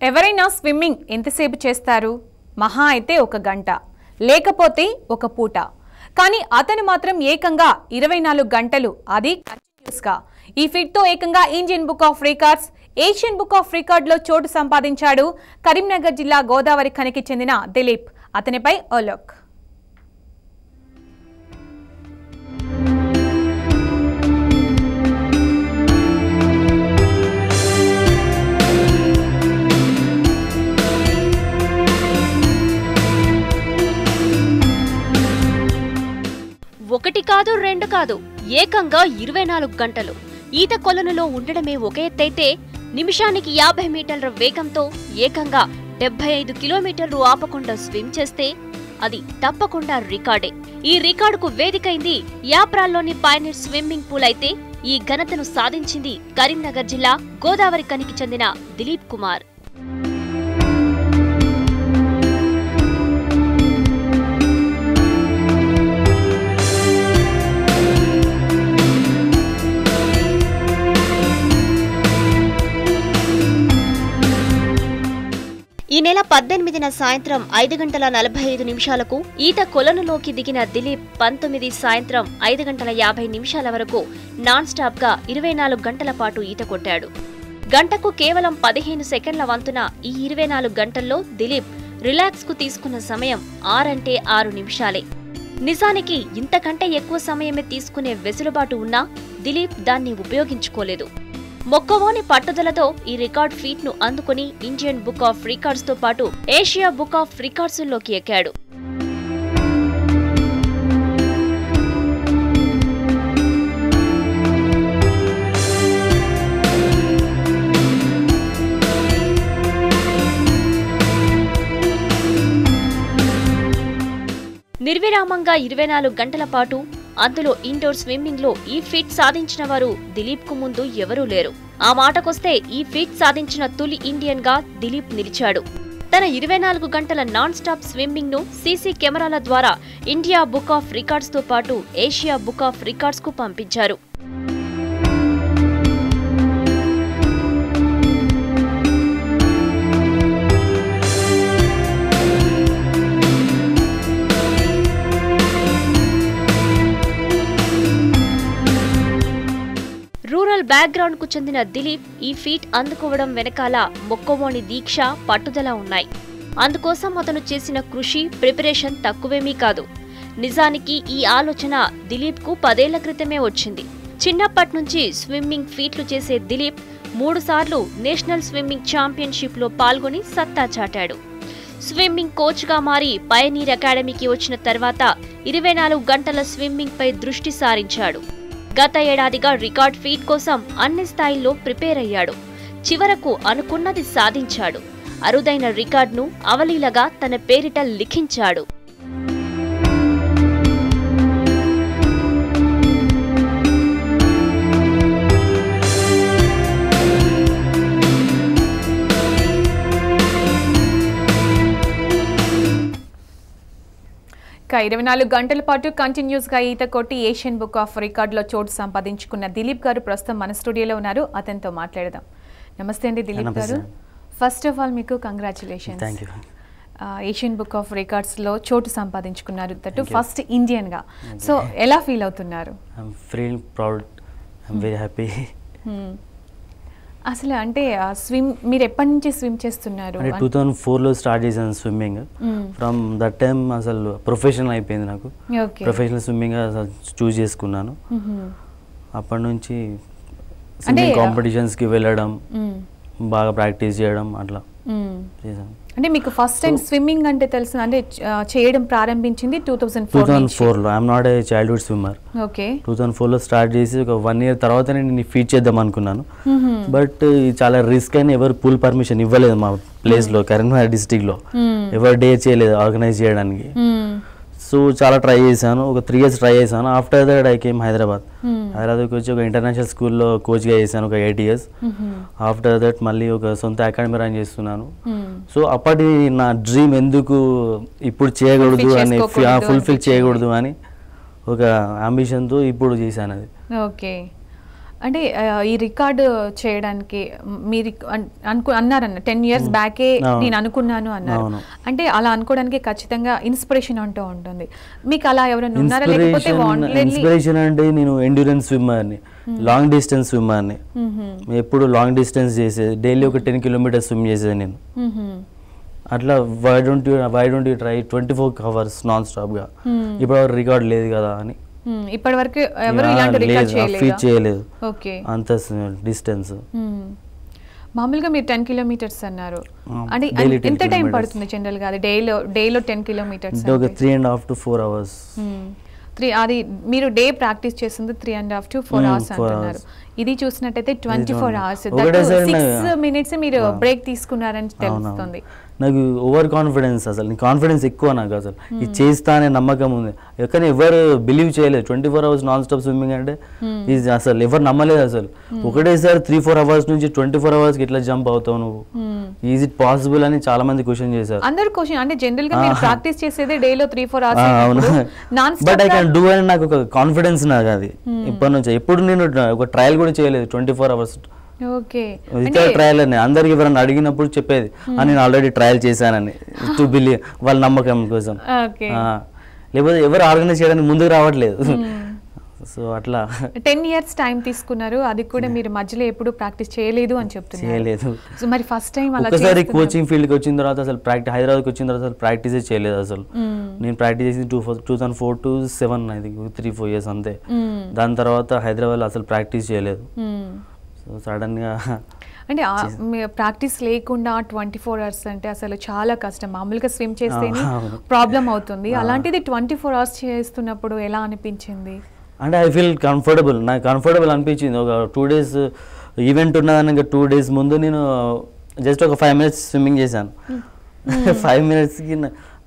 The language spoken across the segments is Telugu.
ఎవరైనా స్విమ్మింగ్ ఎంతసేపు చేస్తారు? మహా అయితే ఒక గంట, లేకపోతే ఒక పూట. కానీ అతను మాత్రం ఏకంగా 24 గంటలు, అది కంటిన్యూస్గా. ఈ ఫిట్తో ఏకంగా Indian Book of Records, Asian Book of రికార్డులో చోటు సంపాదించాడు కరీంనగర్ జిల్లా గోదావరి ఖనికి చెందిన దిలీప్. అతనిపై ఓ లుక్. ఒకటి కాదు రెండు కాదు, ఏకంగా 24 గంటలు ఈత కొలనులో ఉండడమే ఒక ఎత్తైతే, నిమిషానికి 50 మీటర్ల వేగంతో ఏకంగా 75 కిలోమీటర్లు ఆపకుండా స్విమ్ చేస్తే అది తప్పకుండా రికార్డే. ఈ రికార్డుకు వేదికైంది యాప్రాల్లోని పైనీర్ స్విమ్మింగ్ పూల్ అయితే, ఈ ఘనతను సాధించింది కరీంనగర్ జిల్లా గోదావరి ఖనికి చెందిన దిలీప్ కుమార్. ఈ నెల 18న సాయంత్రం 5:45 ఈత కొలనులోకి దిగిన దిలీప్ 19 సాయంత్రం 5:50 వరకు నాన్ స్టాప్ గా 24 గంటల పాటు ఈత కొట్టాడు. గంటకు కేవలం 15 సెకండ్ల వంతున ఈ 24 గంటల్లో దిలీప్ రిలాక్స్ కు తీసుకున్న సమయం 6 అంటే 6 నిమిషాలే. నిజానికి ఇంతకంటే ఎక్కువ సమయమే తీసుకునే వెసులుబాటు ఉన్నా దిలీప్ దాన్ని ఉపయోగించుకోలేదు. మొక్కవోని పట్టుదలతో ఈ రికార్డ్ ఫీట్ ను అందుకుని ఇండియన్ బుక్ ఆఫ్ రికార్డ్స్ తో పాటు ఏషియా బుక్ ఆఫ్ రికార్డ్స్ లోకి ఎక్కాడు. నిర్విరామంగా 24 గంటల పాటు, అందులో ఇండోర్ స్విమ్మింగ్ లో ఈ ఫీట్ సాధించిన వారు దిలీప్ కు ముందు ఎవరూ లేరు. ఆ మాటకొస్తే ఈ ఫీట్ సాధించిన తొలి ఇండియన్ గా దిలీప్ నిలిచాడు. తన 24 గంటల నాన్ స్టాప్ స్విమ్మింగ్ ను సీసీ కెమెరాల ద్వారా ఇండియా బుక్ ఆఫ్ రికార్డ్స్ తో పాటు ఏషియా బుక్ ఆఫ్ రికార్డ్స్ కు పంపించారు. రూరల్ బ్యాక్గ్రౌండ్ కు చెందిన దిలీప్ ఈ ఫీట్ అందుకోవడం వెనకాల మొక్కవోని దీక్ష, పట్టుదల ఉన్నాయి. అందుకోసం అతను చేసిన కృషి, ప్రిపరేషన్ తక్కువేమీ కాదు. నిజానికి ఈ ఆలోచన దిలీప్ కు 10 ఏళ్ల క్రితమే వచ్చింది. చిన్నప్పటి నుంచి స్విమ్మింగ్ ఫీట్లు చేసే దిలీప్ 3 సార్లు నేషనల్ స్విమ్మింగ్ ఛాంపియన్షిప్ లో పాల్గొని సత్తా చాటాడు. స్విమ్మింగ్ కోచ్ గా మారి పయనీర్ అకాడమీకి వచ్చిన తర్వాత 24 గంటల స్విమ్మింగ్ పై దృష్టి సారించాడు. గత ఏడాదిగా రికార్డ్ ఫీట్ కోసం అన్ని స్థాయిల్లో ప్రిపేర్ అయ్యాడు. చివరకు అనుకున్నది సాధించాడు. అరుదైన రికార్డును అవలీలగా తన పేరిట లిఖించాడు. ఇక 24 గంటల పాటు కంటిన్యూస్ గా ఈత కొట్టి ఏషియన్ బుక్ ఆఫ్ రికార్డులో చోటు సంపాదించుకున్న దిలీప్ గారు ప్రస్తుతం మన స్టూడియోలో ఉన్నారు. అతనితో మాట్లాడదాం. నమస్తే అండి Dilip garu. First of all మీకు congratulations. Asian Book of Records లో చోటు సంపాదించుకున్నారు, దట్ ఫస్ట్ ఇండియన్ గా. సో ఎలా ఫీల్ అవుతున్నారు? అసలు అంటే స్విమ్ మీరు ఎప్పటి నుంచి స్విమ్ చేస్తున్నారు? 2004లో స్టార్ట్ చేశాను స్విమ్మింగ్. ఫ్రమ్ దట్ టైం అసలు ప్రొఫెషనల్ అయిపోయింది నాకు. ప్రొఫెషనల్ స్విమ్మింగ్ అసలు చూస్ చేసుకున్నాను. అప్పటి నుంచి స్విమ్మింగ్ కాంపిటీషన్స్ కి వెళ్ళడం, బాగా ప్రాక్టీస్ చేయడం అట్లా చేశాను. అంటే మీకు ఫస్ట్ టైం స్విమ్మింగ్ అంటే తెలుసు, అంటే చేయడం ప్రారంభించింది 2004లో. I'm not a childhood swimmer. 2004లో స్టార్ట్ చేసి ఒక 1 ఇయర్ తర్వాత నేను ఫీట్ చేద్దాం అనుకున్నాను. బట్ చాలా రిస్క్ అయినా ఎవరు పూల్ పర్మిషన్ ఇవ్వలేదు మా ప్లేస్ లో, కరీంనగర్ డిస్ట్రిక్ట్ లో ఎవరు డే చేయలేదు ఆర్గనైజ్ చేయడానికి. సో చాలా ట్రై చేశాను, ఒక 3 years ట్రై చేశాను. ఆఫ్టర్ దట్ ఐ కేమ్ హైదరాబాద్కి వచ్చి ఒక ఇంటర్నేషనల్ స్కూల్లో కోచ్గా చేశాను ఒక 8 years. ఆఫ్టర్ దట్ మళ్ళీ ఒక సొంత అకాడమీ రన్ చేస్తున్నాను. సో అప్పటి నా డ్రీమ్ ఎందుకు ఇప్పుడు చేయకూడదు అని, ఫుల్ఫిల్ చేయకూడదు అని ఒక అంబిషన్తో ఇప్పుడు చేశాను అది. ఓకే. అంటే ఈ రికార్డు చేయడానికి మీరు అన్నారన్న 10 years బ్యాకే నేను అనుకున్నాను అన్నారు. అంటే అలా అనుకోవడానికి ఖచ్చితంగా ఇన్స్పిరేషన్ అంటూ ఉంటుంది. మీకు అలా ఎవరైనా ఉన్నారా లేకపోతే ఇన్స్పిరేషన్ అంటే నేను ఎండ్యూరెన్స్ స్విమ్మర్ని, లాంగ్ డిస్టెన్స్ స్విమ్మర్ని. ఎప్పుడు లాంగ్ డిస్టెన్స్ చేసేది, డైలీ ఒక 10 kilometers స్విమ్ చేసేది నేను. అట్లా why don't you try 24 hours non stop గా. ఇప్పుడు రికార్డ్ లేదు కదా అని ఇప్పటి వరకు ఎవరు ఇలాంటి రికార్డ్ చేయలేదు. ఓకే, అంత డిస్టెన్స్. మామూలుగా మీరు 10 kilometers అన్నారు. అంటే ఎంత టైం పడుతుంది జనరల్ గా? అది డేలో 10 kilometers 3.5 to 4 hours. అది మీరు డే ప్రాక్టీస్ చేస్తుంది 3.5 to 4 hours అంటున్నారు. ఇది చూసినట్టయితే 24 hours, 6 minutes మీరు బ్రేక్ తీసుకున్నారని తెలుస్తుంది. నాకు ఓవర్ కాన్ఫిడెన్స్, అసలు కాన్ఫిడెన్స్ ఎక్కువ నాకు. అసలు ఇది చేస్తా అనే నమ్మకం ఉంది, కానీ ఎవరు బిలీవ్ చేయలేదు. 24 hours నాన్ స్టాప్ స్విమ్మింగ్ అంటే ఇది అసలు ఎవరు నమ్మలేదు. అసలు ఒకటేసారి 3-4 hours నుంచి 24 hours ఎట్లా జంప్ అవుతావు నువ్వు, ఈజ్ ఇట్ పాసిబుల్ అని చాలా మంది క్వశ్చన్ చేశారు. అందరూ క్వశ్చన్ అంటే జనరల్ గా మీరు ప్రాక్టీస్ చేసేదే డేలో 3-4 hours. అవును, బట్ ఐ కెన్ డూ అని నాకు ఒక కాన్ఫిడెన్స్ నాకు. అది ఇప్పటి నుంచి ఎప్పుడు నేను ఒక ట్రయల్ కూడా చేయలేదు 24 hours. ట్రయల్ అని అందరికి ఎవరైనా అడిగినప్పుడు చెప్పేది నేను ఆల్రెడీ ట్రయల్ చేశానని, టు బిలీవ్, వాళ్ళ నమ్మకం కోసం. లేకపోతే ఎవరు ఆర్గనైజ్ చేయడానికి ముందుకు రావట్లేదు. సో అట్లా 10 years టైం తీసుకున్నారు, అది కూడా మీరు మధ్యలో ఎప్పుడు ప్రాక్టీస్ చేయలేదు అని చెప్తున్నారు. చేయలేదు. సో మరి ఫస్ట్ టైం అలా ఒకసారి కోచింగ్ ఫీల్డ్ కి వచ్చిన తర్వాత అసలు హైదరాబాద్కి వచ్చిన తర్వాత అసలు ప్రాక్టీసే చేయలేదు. అసలు నేను ప్రాక్టీస్ చేసింది 2004 to 2007, అది 3-4 years అంతే. దాని తర్వాత హైదరాబాద్లో అసలు ప్రాక్టీస్ చేయలేదు. సో సడన్ గా అంటే ప్రాక్టీస్ లేకుండా 24 hours అంటే అసలు చాలా కష్టం. మామూలుగా స్విమ్ చేస్తేనే ప్రాబ్లం అవుతుంది, అలాంటిది 24 hours చేస్తున్నప్పుడు ఎలా అనిపించింది? అంటే ఐ ఫీల్ కంఫర్టబుల్, నాకు కంఫర్టబుల్ అనిపించింది. ఒక 2 days ఈవెంట్ ఉన్నదాన్ని, ఇంకా 2 days ముందు నేను జస్ట్ ఒక 5 minutes స్విమ్మింగ్ చేశాను. 5 minutesకి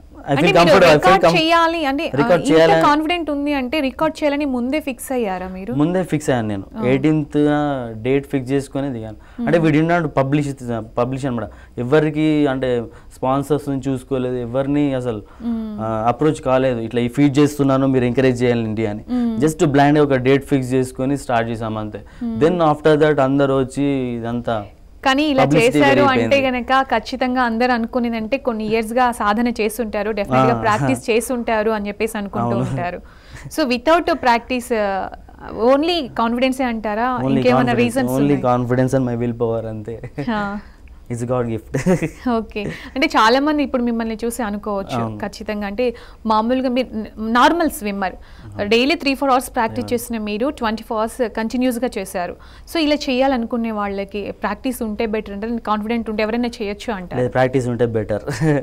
చేయాలి అంటే కాన్ఫిడెంట్ ఉంది అంటే రికార్డ్ చేయాలని ముందే ఫిక్స్ అయ్యారా మీరు? ముందే ఫిక్స్ అయ్యాను నేను. 18th డేట్ ఫిక్స్ చేసుకుని దిగాను. అంటే వీ డి నాట్ పబ్లిష్ అనమాట. ఎవరికి అంటే స్పాన్సర్స్ చూసుకోలేదు, ఎవరిని అసలు అప్రోచ్ కాలేదు. ఇట్లా ఈ ఫీడ్ చేస్తున్నాను మీరు ఎంకరేజ్ చేయాలి ఇండియా అని. జస్ట్ బ్లైండ్ ఒక డేట్ ఫిక్స్ చేసుకొని స్టార్ట్ చేసాం అంతే. దెన్ ఆఫ్టర్ దట్ అందరు వచ్చి ఇదంతా. కానీ ఇలా చేశారు అంటే గనక ఖచ్చితంగా అందరు అనుకునేదంటే కొన్ని ఇయర్స్ గా సాధన చేస్తుంటారు, డెఫినెట్ గా ప్రాక్టీస్ చేస్తుంటారు అని చెప్పేసి అనుకుంటూ ఉంటారు. So without practice only confidence అంటారా, ఇంకేమైనా reasons? Only confidence and my will power అంతే. It's God gift. ఓకే, అంటే చాలా మంది ఇప్పుడు మిమ్మల్ని చూసి అనుకోవచ్చు ఖచ్చితంగా, అంటే మామూలుగా మీరు normal swimmer, daily 3-4 hours practice చేసిన మీరు 24 hours కంటిన్యూస్గా చేశారు. సో ఇలా చేయాలనుకునే వాళ్ళకి ప్రాక్టీస్ ఉంటే బెటర్ అంటే, కాన్ఫిడెంట్ ఉంటే ఎవరైనా చేయొచ్చు అంటారు? ప్రాక్టీస్ ఉంటే బెటర్.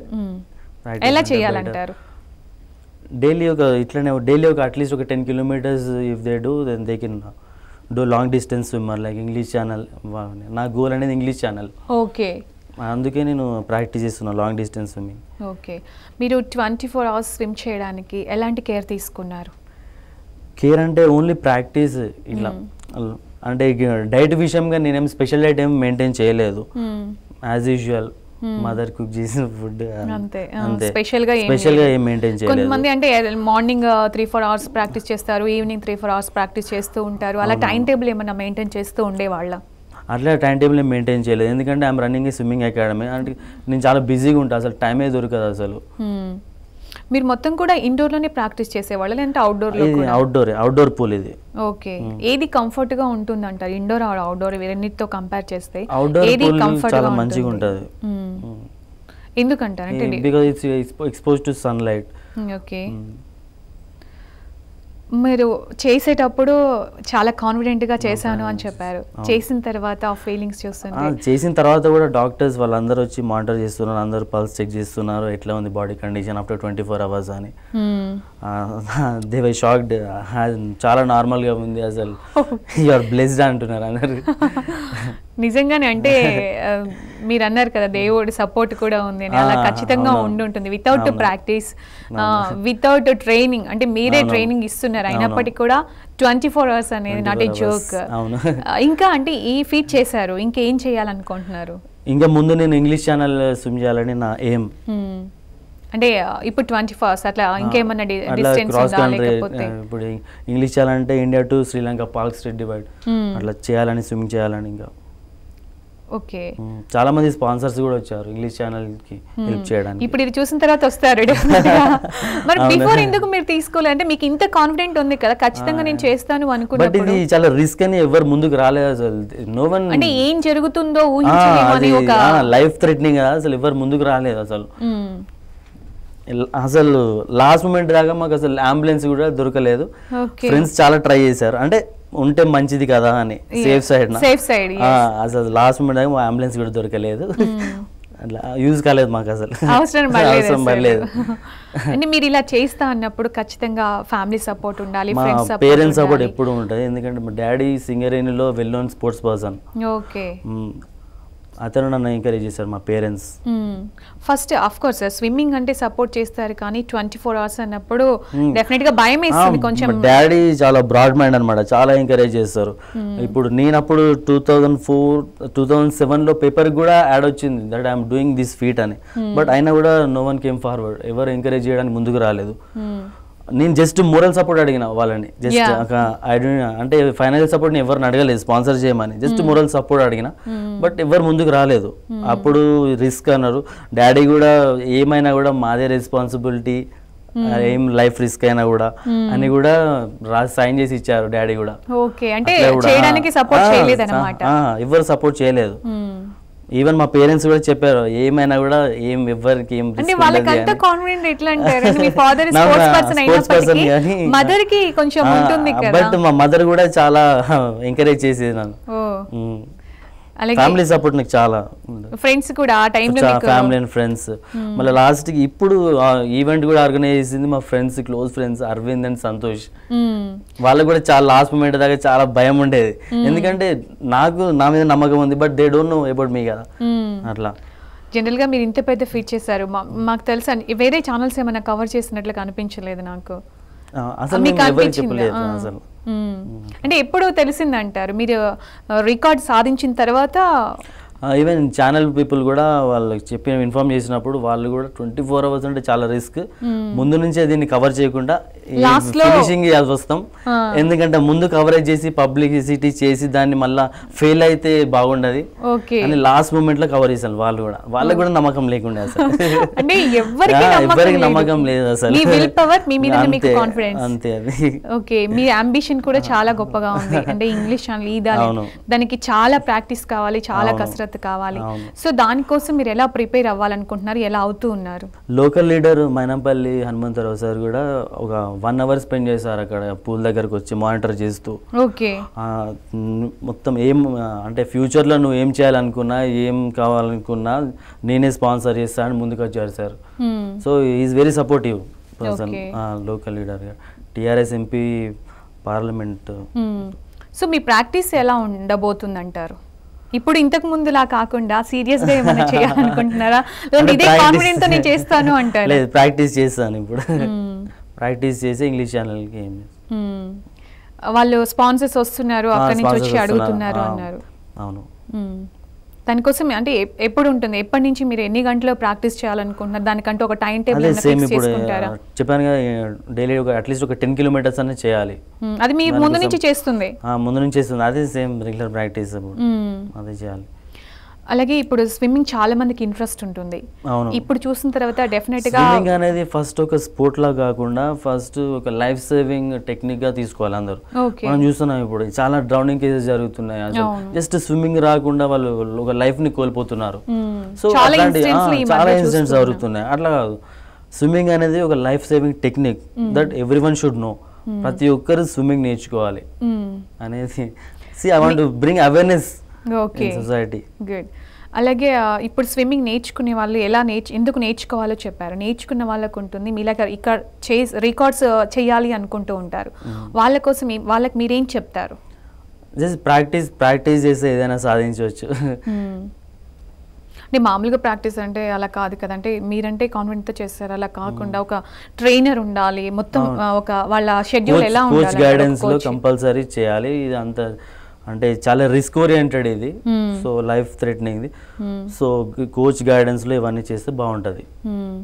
ఎలా చేయాలంటారు? డైలీ ఒక అట్లీస్ట్ ఒక 10 kilometers if they do, then they can do long distance swimmer like English channel. నా గోల్ అనేది ఇంగ్లీష్ ఛానల్. ఓకే, అందుకే నేను ప్రాక్టీస్ చేస్తున్నాను లాంగ్ డిస్టెన్స్ స్విమ్మింగ్. ఓకే, మీరు 24 hours స్విమ్ చేయడానికి ఎలాంటి కేర్ తీసుకున్నారు? కేర్ అంటే ఓన్లీ ప్రాక్టీస్. ఇట్లా అంటే డైట్ విషయంగా నేనేం స్పెషల్ డైట్ ఏం మెయింటైన్ చేయలేదు. యాజ్ యూజువల్ మదర్ కుక్ చేసిన ఫుడ్ అంతే, స్పెషల్ గా ఏం మెయింటైన్ చేయలేదు. కొంతమంది అంటే మార్నింగ్ 3-4 hours ప్రాక్టీస్ చేస్తారు, ఈవినింగ్ 3-4 hours ప్రాక్టీస్ చేస్తూ ఉంటారు. అలా టైం టేబుల్ ఏమన్నా మెయింటైన్ చేస్తూ ఉండేవాళ్ళ? అట్లా టైం టేబుల్ ఏం మెయింటైన్ చేయలేదు, ఎందుకంటే ఐఎమ్ రన్నింగ్ స్విమ్మింగ్ అకాడమీ. అంటే నేను చాలా బిజీగా ఉంటాను, అసలు టైమే దొరకదు అసలు. మీరు మొత్తం కూడా ఇండోర్ లోనే ప్రాక్టీస్ చేసేవాళ్ళ లేదంటే అవుట్డోర్ లో? అవుట్డోర్ పూల్ ఇది. ఓకే, ఏది కంఫర్ట్ గా ఉంటుంది అంటారు ఇండోర్ ఆర్ అవుట్డోర్ రెండింటితో కంపేర్ చేస్తే? ఏది కంఫర్ట్ చాలా మంచిగా ఉంటుంది. ఎందుకంటారు అంటే because it's exposed to sunlight. Okay, మీరు చేసేటప్పుడు చాలా కాన్ఫిడెంట్ గా చేశాను అని చెప్పారు, చేసిన తర్వాత ఆ ఫీలింగ్స్ చూస్తుంటే? చేసిన తర్వాత కూడా డాక్టర్స్ వాళ్ళందరూ వచ్చి మానిటర్ చేస్తున్నారు, అందరూ పల్స్ చెక్ చేస్తున్నారు ఎట్లా ఉంది బాడీ కండిషన్ ఆఫ్టర్ 24 hours అని. దే వర్ షాక్డ్, చాలా నార్మల్ గా ఉంది అసలు, యు ఆర్ బ్లెస్డ్ అంటున్నారు అందరు. నిజంగానే అంటే మీరు అన్నారు కదా దేవుడి సపోర్ట్ కూడా ఉంది, అలా ఖచ్చితంగా ఉండుంటుంది. వితౌట్ ప్రాక్టీస్, వితౌట్ ట్రైనింగ్, అంటే మీరే ట్రైనింగ్ ఇస్తున్నారు అయినప్పటికీ కూడా 24 hours అనేది నాట్ ఏ జోక్. ఇంకా అంటే ఈ ఫీట్ చేశారు, ఇంకేం చేయాలనుకుంటున్నారు? ఇంకా ముందు నేను ఇంగ్లీష్ ఛానల్ స్విమ్ చేయాలని నా ఎయిమ్. అంటే ఇప్పుడు 21st అట్లా ఇంకేమన్నా డిస్టెన్స్ ఉందా లేకపోతే ఇప్పుడు ఇంగ్లీష్ చేయాలంటే India to Sri Lanka Palk Strait divide అట్లా చేయాలని స్విమ్మింగ్ చేయాలని ఇంకా ఓకే చాలా మంది స్పాన్సర్స్ కూడా వచ్చారు ఇంగ్లీష్ ఛానల్ కి హెల్ప్ చేయడానికి. ఇప్పుడు ఇది చూసిన తర్వాత వస్తారు మరి బిఫోర్ ఎందుకు మీరు తీసుకోలేదు? అంటే మీకు ఇంత కాన్ఫిడెంట్ ఉంది కదా ఖచ్చితంగా నేను చేస్తాను అనుకున్నప్పుడు. బట్ ఇది చాలా రిస్క్ అని ఎవరు ముందుకు రాలేదు అసలు. నో వన్ అంటే ఏం జరుగుతుందో ఊహించలేమని ఒక లైఫ్ థ్రెటనింగ్ అసలు ఎవరు ముందుకు రాలేదు అసలు. అసలు లాస్ట్ మూమెంట్ దాకా మాకు అసలు అంబులెన్స్ కూడా దొరకలేదు. ఫ్రెండ్స్ చాలా ట్రై చేశారు అంటే ఉంటే మంచిది కదా అని సేఫ్ సైడ్ అసలు లాస్ట్ మూమెంట్ దాకా మా అంబులెన్స్ కూడా దొరకలేదు. అట్లా యూజ్ కాలేదు మాకు అసలు అవసరం పడలేదు. అంటే మీరు ఇలా చేస్తా అన్నప్పుడు ఖచ్చితంగా ఫ్యామిలీ సపోర్ట్ ఉండాలి, పేరెంట్స్ సపోర్ట్ ఎప్పుడు ఉంటుంది. ఎందుకంటే మా డాడీ సింగరేణిలో well known sports person. Okay అతను నన్ను ఎంకరేజ్ చేశారు మా parents. First of course swimming అంటే సపోర్ట్ చేస్తారు కానీ 24 hours అన్నప్పుడు డెఫినెట్ గా భయం వేస్తుంది కొంచెం. డాడీ చాలా బ్రాడ్ మైండ్ అన్నమాట, చాలా ఎంకరేజ్ చేస్తారు. ఇప్పుడు నేను అప్పుడు 2007లో పేపర్ కూడా యాడ్ వచ్చింది that I'm doing this feat అని. బట్ అయినా కూడా నో వన్ కేమ్ ఫార్వర్డ్, ఎవరు ఎంకరేజ్ చేయడానికి ముందుకు రాలేదు. నేను జస్ట్ మోరల్ సపోర్ట్ అడిగిన వాళ్ళని, జస్ట్ అంటే ఫైనాన్షియల్ సపోర్ట్ ఎవరిని అడగలేదు స్పాన్సర్ చేయమని, జస్ట్ మోరల్ సపోర్ట్ అడిగిన. బట్ ఎవరు ముందుకు రాలేదు. అప్పుడు రిస్క్ అన్నారు డాడీ కూడా, ఏమైనా కూడా మాదే రెస్పాన్సిబిలిటీ, ఏం లైఫ్ రిస్క్ అయినా కూడా అని కూడా సైన్ చేసి ఇచ్చారు డాడీ కూడా. ఎవరు సపోర్ట్ చేయలేదు. ఈవెన్ మా పేరెంట్స్ కూడా చెప్పారు ఏమైనా కూడా ఏం ఎవరికి ఏం బట్ మా మదర్ కూడా చాలా ఎంకరేజ్ చేసేది నన్ను. ఫ్యామిలీ సపోర్ట్ నాకు చాలా, ఫ్రెండ్స్ కూడా ఆ టైంలో ఫ్యామిలీ అండ్ ఫ్రెండ్స్. మళ్ళీ లాస్ట్ కి ఇప్పుడు ఈవెంట్ కూడా ఆర్గనైజ్ చేసింది మా friends, close friends Aravind and Santosh. వాళ్ళకి కూడా చాలా లాస్ట్ మూమెంట్ దాకా చాలా భయం ఉండేది, ఎందుకంటే నాకు నా మీద నమ్మకం ఉంది but they don't know about me కదా. అట్లా జనరల్ గా మీరు ఇంత పెద్ద ఫీట్ చేశారు, మాకు తెలుసా వేరే ఛానల్స్ ఏమైనా కవర్ చేసినట్లుగా అనిపించలేదు నాకు. అసలు అంటే ఎప్పుడు తెలిసిందంటారు మీరు రికార్డ్ సాధించిన తర్వాత? ఈవెన్ ఛానల్ పీపుల్ కూడా వాళ్ళకి చెప్పి ఇన్ఫార్మ్ చేసినప్పుడు వాళ్ళు కూడా 24 hours అంటే చాలా రిస్క్, ముందు నుంచే దీన్ని కవర్ చేయకుండా ఫినిషింగ్ చేయాల్సి వస్తాం. ఎందుకంటే ముందు కవరేజ్ చేసి పబ్లిసిటీ చేసి దాన్ని మళ్ళా ఫెయిల్ అయితే బాగుండదు అని లాస్ట్ మూమెంట్ లో కవర్ చేశారు. వాళ్ళు కూడా, వాళ్ళకి కూడా నమ్మకం లేకుండా అసలు, ఎవరికి నమ్మకం లేదు అసలు. అంతే అది. ఓకే, మీ అంబిషన్ కూడా చాలా గొప్పగా ఉంది. అంటే ఇంగ్లీష్ ఛానల్ ఈదాలి, దానికి చాలా ప్రాక్టీస్ కావాలి, చాలా కసరత్తు కావాలి. సో దానికోసం మీరు ఎలా ప్రిపేర్ అవ్వాలనుకుంటున్నారు, ఎలా అవుతూ ఉన్నారు? Local leader Mynampally Hanumantha Rao sir కూడా ఒక 1 hour స్పెండ్ చేశారు అక్కడ పూల్ దగ్గరకు వచ్చి మానిటర్ చేస్తూ. ఓకే, మొత్తం ఏం అంటే ఫ్యూచర్ లో నువ్వు ఏం చేయాలనుకున్నా, ఏం కావాలనుకున్నా నేనే స్పాన్సర్ చేస్తా అని ముందుకు వచ్చారు sir. So is very supportive person, local leader గా, టిఆర్ఎస్ ఎంపీ, పార్లమెంట్. సో మీ ప్రాక్టీస్ ఎలా ఉండబోతుంది అంటారు? ఇప్పుడు ఇంతకు ముందులా కాకుండా సీరియస్ గా ఏమైనా చేయాలనుకుంటున్నారా? ఇదే కాన్ఫిడెంట్ తో నేను చేస్తాను అంటారు? లేదు, ప్రాక్టీస్ చేస్తాను ఇప్పుడు. ప్రాక్టీస్ చేసి ఇంగ్లీష్ ఛానల్ కి వాళ్ళు స్పాన్సర్స్ వస్తున్నారు, అక్కడి నుంచి వచ్చి అడుగుతున్నారు అన్నారు. అవును, దానికోసం అంటే ఎప్పుడు ఉంటుంది, ఎప్పటి నుంచి మీరు ఎన్ని గంటలు ప్రాక్టీస్ చేయాలనుకుంటున్నారు? దానికంటే ఒక టైం టేబుల్ చేసుకుంటారా? చెప్పాను కదా, డైలీ అట్లీస్ట్ ఒక 10 kilometers అనే చేయాలి. అది మీ ముందు నుంచి చేస్తుంది? ముందు నుంచి చేస్తుంది, అదే సేమ్ రెగ్యులర్ ప్రాక్టీస్ అదే చేయాలి. అలాగే ఇప్పుడు స్విమ్మింగ్ చాలా మందికి ఇంట్రెస్ట్ ఉంటుంది. ఇప్పుడు చూసిన తర్వాత డెఫినెట్ గా స్విమ్మింగ్ అనేది ఫస్ట్ ఒక స్పోర్ట్ లా కాకుండా ఫస్ట్ ఒక లైఫ్ సేవింగ్ టెక్నిక్ గా తీసుకోవాలి అందరూ. మనం చూస్తున్నాం ఇప్పుడు చాలా డ్రౌనింగ్ కేసెస్ జరుగుతున్నాయి, జస్ట్ స్విమ్మింగ్ రాకుండా వాళ్ళు ఒక లైఫ్ ని కోల్పోతున్నారు. సో అట్లాంటి చాలా ఇన్సిడెంట్స్ జరుగుతున్నాయి. అట్లా కాదు, స్విమ్మింగ్ అనేది ఒక life saving technique that everyone should know. ప్రతి ఒక్కరు స్విమ్మింగ్ నేర్చుకోవాలి అనేది. I want to bring awareness society. Good. అలాగే ఇప్పుడు స్విమ్మింగ్ నేర్చుకునే వాళ్ళు ఎందుకు నేర్చుకోవాలో చెప్పారు. నేర్చుకున్న వాళ్ళకు ఉంటుంది, మీలాగా ఇక్కడ రికార్డ్స్ చేయాలి అనుకుంటూ ఉంటారు, వాళ్ళ కోసం వాళ్ళకి మీరేం చెప్తారు? జస్ట్ ప్రాక్టీస్ చేస్తే ఏదైనా సాధించవచ్చు. అంటే మామూలుగా ప్రాక్టీస్ అంటే అలా కాదు కదా, అంటే మీరంటే కాన్ఫిడెంట్ తో చేస్తారు, అలా కాకుండా ఒక ట్రైనర్ ఉండాలి, మొత్తం ఒక వాళ్ళ షెడ్యూల్ ఎలా ఉండాలి, కోచ్ గైడెన్స్ లో కంపల్సరీ చేయాలి. ఇది అంత అంటే చాలా రిస్క్ ఓరియంటెడ్ ఇది, సో లైఫ్ థ్రెటనింగ్ ఇది. సో కోచ్ గైడెన్స్ లో ఇవన్నీ చేస్తే బాగుంటది.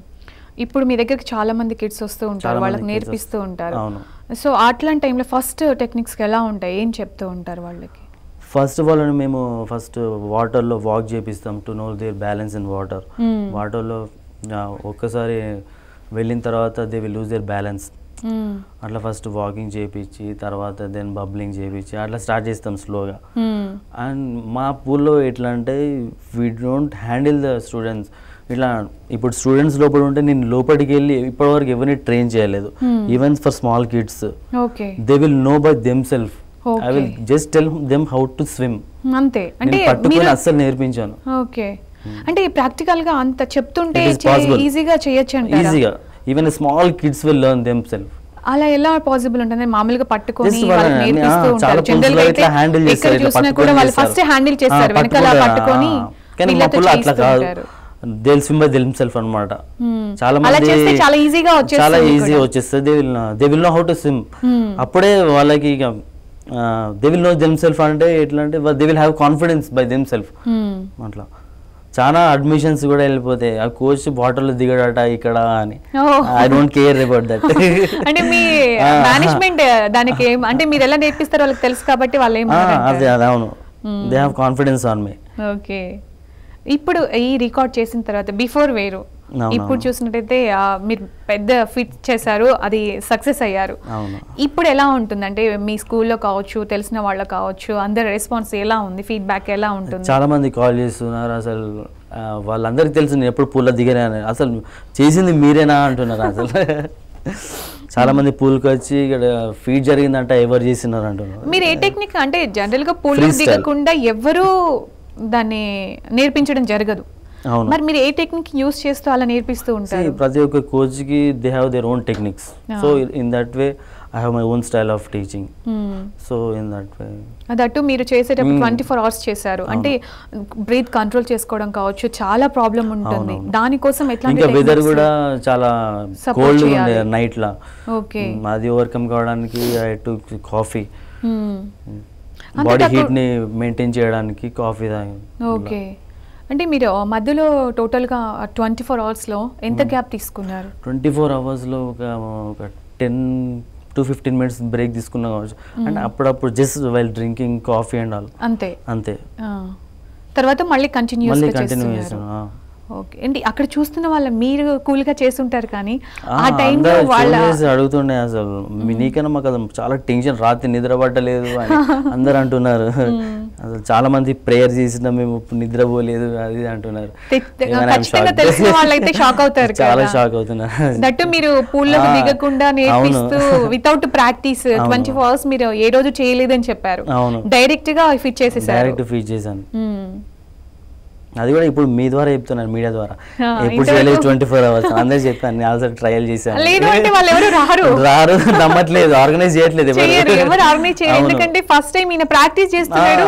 ఇప్పుడు మీ దగ్గరికి చాలా మంది కిడ్స్ వస్తూ ఉంటారు, వాళ్ళకి నేర్పిస్తూ ఉంటారు. సో అట్లాంటి టైంలో ఫస్ట్ టెక్నిక్స్ ఎలా ఉంటాయి, ఏం చెప్తూ ఉంటారు వాళ్ళకి? ఫస్ట్ వాళ్ళని మేము ఫస్ట్ వాటర్లో వాక్ చేపిస్తాం to know their balance in water. వాటర్లో ఒక్కసారి వెళ్ళిన తర్వాత they will lose their balance. అట్లా ఫస్ట్ వాకింగ్ చేయించి తర్వాత దెన్ బబ్లింగ్ చేయించి అట్లా స్టార్ట్ చేస్తాం స్లోగా. అండ్ మా పూల్లో ఎట్లా అంటే we don't handle the students. ఇట్లా ఇప్పుడు స్టూడెంట్స్ లోపల ఉంటే నేను లోపలికి వెళ్ళి ఇప్పటివరకు ఎవరిని ట్రైన్ చేయలేదు. Even for small kids they will know by themself. I will just tell them how to swim. అంతే, అంటే పట్టుకొని అస్సలు నేర్పించాను. ఓకే, అంటే ప్రాక్టికల్ గా అంత చెప్తుంటే ఈజీగా చేయొచ్చు అంటారా? ఈజీగా, even small kids will learn themself. అలా ఎలా పాసిబుల్ ఉంటుంది? మామూలుగా పట్టుకొని నేర్పిస్తూ ఉంటారు, జనరల్ గా అయితే ఎక్కడ చూసినా కూడా వాళ్ళు ఫస్ట్ హ్యాండిల్ చేస్తారు, వెనకాల పట్టుకొని. కానీ మా పుల్ల అట్లా కాదు, they will swim by themself అన్నమాట. చాలా మంది చాలా ఈజీగా వచ్చేస్తుంది, they will know how to swim. అప్పుడే వాళ్ళకి ఇక దే విల్ నో దెమ్సెల్ఫ్ అంటే ఎట్లా అంటే they will have confidence by themself అట్లా. చాలా అడ్మిషన్స్ కూడా వెళ్ళిపోతాయి, ఆ కోచ్ వాటర్లో దిగడట ఇక్కడ అని. I don't care about that. అంటే మీ మేనేజ్మెంట్ దానికి అంటే మీరు ఎలా నేర్పిస్తారో వాళ్ళకి తెలుసు కాబట్టి వాళ్ళు అదే అవును, they have confidence on me. Okay, ఇప్పుడు ఈ రికార్డ్ చేసిన తర్వాత బిఫోర్ వేరు, ఇప్పుడు చూసినట్టయితే మీరు పెద్ద ఫిట్ చేశారు, అది సక్సెస్ అయ్యారు. ఇప్పుడు ఎలా ఉంటుంది అంటే మీ స్కూల్లో కావచ్చు, తెలిసిన వాళ్ళు కావచ్చు, అందరి రెస్పాన్స్ ఎలా ఉంది, ఫీడ్బ్యాక్ ఎలా ఉంటుంది? చాలా మంది కాల్ చేస్తున్నారు, అసలు వాళ్ళందరికీ తెలుసు నేను ఎప్పుడు పూల్లో దిగనే, అసలు చేసింది మీరేనా అంటున్నారు. అసలు చాలా మంది పూల్కి వచ్చి ఇక్కడ ఫీడ్ జరిగిందంట ఎవరు చేసినారు అంటున్నారు. మీరు ఏ టెక్నిక్ అంటే జనరల్ గా పూల్ దిగకుండా ఎవరు దాన్ని నేర్పించడం జరగదు, మరి మీరు ఏ టెక్నిక్ యూస్ చేస్తూ అలా నేర్పిస్తూ ఉంటారు? ప్రతి ఒక్క కోచ్ కి they have their own techniques. So in that way I have my own style of teaching. So in that way అదట్టు మీరు చేసేటప్పుడు 24 hours చేశారు అంటే బ్రీత్ కంట్రోల్ చేసుకోవడం కావచ్చు, చాలా ప్రాబ్లం ఉంటుంది. దానికోసం ఎట్లాంటి ఇంకా వెదర్ కూడా చాలా కోల్డ్ ఉండే నైట్ లా. ఓకే, అది ఓవర్కమ్ కావడానికి I took coffee, body heat ని మెయింటైన్ చేయడానికి కాఫీ తాగాను. ఓకే, అంటే మీరు మధ్యలో టోటల్గా 24 hours లో ఎంత గ్యాప్ తీసుకున్నారు? 24 hours లో ఒక 10 to 15 minutes బ్రేక్ తీసుకున్నా కావచ్చు. అంటే అప్పుడప్పుడు just while drinking coffee and all, అంతే అంతే. తర్వాత మళ్ళీ కంటిన్యూ చేస్తున్నారు. ఓకే, అంటే అక్కడ చూస్తున్న వాళ్ళ మీరు కూల్ గా చేస్తుంటారు కానీ ఆ టైంలో వాళ్ళ అడుగుతుండే అసలు నీకన్నా మాకు అది చాలా టెన్షన్, రాత్రి నిద్ర పట్టలేదు అని అందరు అంటున్నారు. అసలు చాలా మంది ప్రేయర్ చేసినా మేము నిద్రపోలేదు అది అంటున్నారు. తెలిసిన వాళ్ళైతే షాక్ అవుతారు, చాలా షాక్ అవుతున్నారు. దట్టు మీరు పూల్లో దిగకుండా నేర్పిస్తూ వితౌట్ ప్రాక్టీస్ 24 hours మీరు ఏ రోజు చేయలేదని చెప్పారు. డైరెక్ట్ గా ఫిట్ చేసేసారు. డైరెక్ట్ ఫిట్ చేశాను. అది కూడా ఇప్పుడు మీ ద్వారా చెప్తున్నాను, మీడియా ద్వారా. ఎప్పుడు చేయలేదు 24 hours అందరూ చెప్పాను, నేను ఆల్రెడీ ట్రయల్ చేశాను. రారు, నమ్మట్లేదు, ఆర్గనైజ్ చేయట్లేదు. ఎందుకంటే ఫస్ట్ టైం ఈయన ప్రాక్టీస్ చేస్తున్నాడు,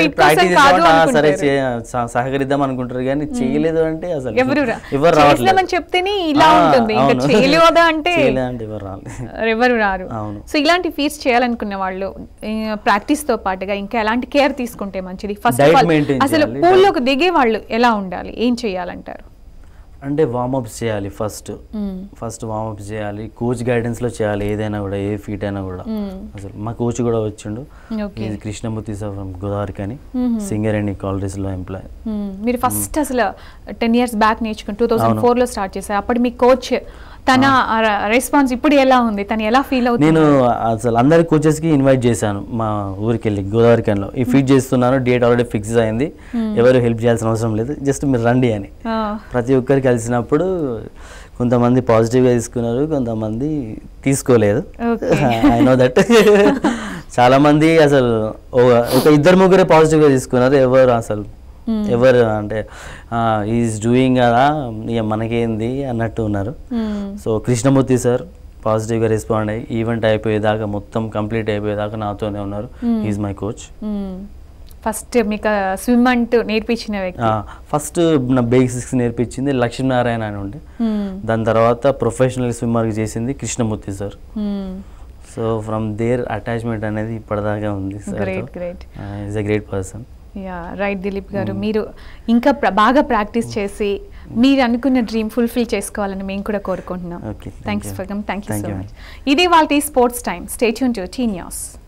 సరే సహకరిద్దాం అనుకుంటారు కానీ చేయలేదు అంటే అసలు ఎవరు రావట్లేదు. చెప్తేనే ఇలా ఉంటుంది, చేయలేదా అంటే ఎవరు రారు. సో ఇలాంటి ఫీట్స్ చేయాలనుకునే వాళ్ళు ప్రాక్టీస్ తో పాటుగా ఇంకా ఎలాంటి కేర్ తీసుకుంటే మంచిది? ఫస్ట్ అసలు పూల్లోకి దిగే వాళ్ళు ఎలా ఉండాలి, ఏం చేయాలంటారు? అంటే వార్మప్స్ చేయాలి, ఫస్ట్ వార్మప్స్ చేయాలి, కోచ్ గైడెన్స్ లో చేయాలి. ఏదైనా కూడా, ఏ ఫీట్ అయినా కూడా. అసలు మా కోచ్ కూడా వచ్చిండు, కృష్ణమూర్తి సార్ ఫ్రమ్ గోదావరికి అని, సింగరేణి కాలరీస్ లో ఎంప్లాయ్. మీరు ఫస్ట్ అసలు 10 years బ్యాక్ నేర్చుకుని 2004 లో స్టార్ట్ చేశారు. అప్పుడు మీ కోచ్ తన రెస్పాన్స్ ఇప్పుడు ఎలా ఉంది, తను ఎలా ఫీల్ అవుతుంది? నేను అసలు అందరి కోచెస్ కి ఇన్వైట్ చేశాను మా ఊరికి వెళ్ళి, గోదావరికంలో ఈ ఫీట్ చేస్తున్నాను, డేట్ ఆల్రెడీ ఫిక్స్ అయింది, ఎవరు హెల్ప్ చేయాల్సిన అవసరం లేదు, జస్ట్ మీరు రండి అని. ప్రతి ఒక్కరికి కలిసినప్పుడు కొంతమంది పాజిటివ్గా తీసుకున్నారు, కొంతమంది తీసుకోలేదు. I know that. చాలా మంది అసలు ఒక 2-3 పాజిటివ్గా తీసుకున్నారు, ఎవరు అంటే ఈజ్ డూయింగ్ కదా ఇక మనకేంది అన్నట్టు ఉన్నారు. సో కృష్ణమూర్తి సార్ పాజిటివ్గా రెస్పాండ్ అయ్యి ఈవెంట్ అయిపోయేదాకా, మొత్తం కంప్లీట్ అయిపోయేదాకా నాతోనే ఉన్నారు. Is my coach. ఫస్ట్ మీకు స్విమ్ అంటూ నేర్పించిన వ్యక్తి, ఫస్ట్ నా బేసిక్స్ నేర్పించింది లక్ష్మీనారాయణ అని ఉండే. దాని తర్వాత ప్రొఫెషనల్ స్విమ్మర్ చేసింది Krishnamurthy sir. So from there attachment అనేది ఇప్పటిదాకా ఉంది. Is a great person. Yeah right Dilip garu, మీరు ఇంకా బాగా ప్రాక్టీస్ చేసి మీరు అనుకున్న డ్రీమ్ ఫుల్ఫిల్ చేసుకోవాలని మేము కూడా కోరుకుంటున్నాం. Thanks for come. Thank you so much. ఇది వాళ్ళ sports time. Stay tune to T news.